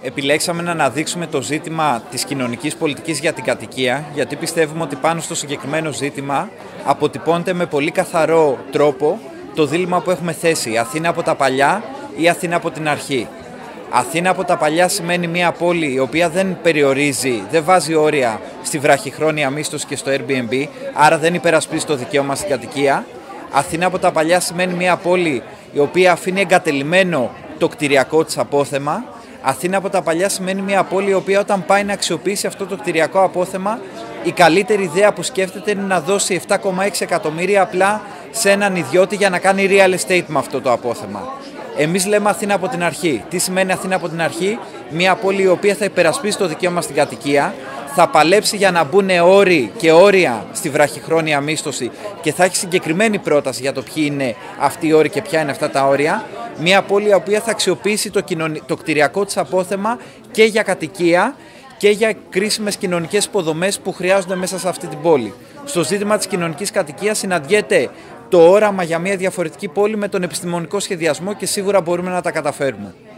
Επιλέξαμε να αναδείξουμε το ζήτημα της κοινωνικής πολιτικής για την κατοικία, γιατί πιστεύουμε ότι πάνω στο συγκεκριμένο ζήτημα αποτυπώνεται με πολύ καθαρό τρόπο το δίλημμα που έχουμε θέσει: Αθήνα από τα παλιά ή Αθήνα από την αρχή. Αθήνα από τα παλιά σημαίνει μια πόλη η οποία δεν περιορίζει, δεν βάζει όρια στη βραχυχρόνια μίσθωση και στο Airbnb, άρα δεν υπερασπίζει το δικαίωμα στην κατοικία. Αθήνα από τα παλιά σημαίνει μια πόλη η οποία αφήνει εγκατελειμμένο το κτηριακό της απόθεμα. Αθήνα από τα παλιά σημαίνει μια πόλη η οποία όταν πάει να αξιοποιήσει αυτό το κτηριακό απόθεμα, η καλύτερη ιδέα που σκέφτεται είναι να δώσει 7,6 εκατομμύρια απλά σε έναν ιδιώτη για να κάνει real estate με αυτό το απόθεμα. Εμείς λέμε Αθήνα από την αρχή. Τι σημαίνει Αθήνα από την αρχή? Μια πόλη η οποία θα υπερασπίσει το δικαίωμα στην κατοικία, θα παλέψει για να μπουν όροι και όρια στη βραχυχρόνια μίσθωση και θα έχει συγκεκριμένη πρόταση για το ποιοι είναι αυτοί οι όροι και ποια είναι αυτά τα όρια. Μια πόλη η οποία θα αξιοποιήσει το κτηριακό της απόθεμα και για κατοικία και για κρίσιμες κοινωνικές υποδομές που χρειάζονται μέσα σε αυτή την πόλη. Στο ζήτημα της κοινωνικής κατοικίας συναντιέται το όραμα για μια διαφορετική πόλη με τον επιστημονικό σχεδιασμό και σίγουρα μπορούμε να τα καταφέρουμε.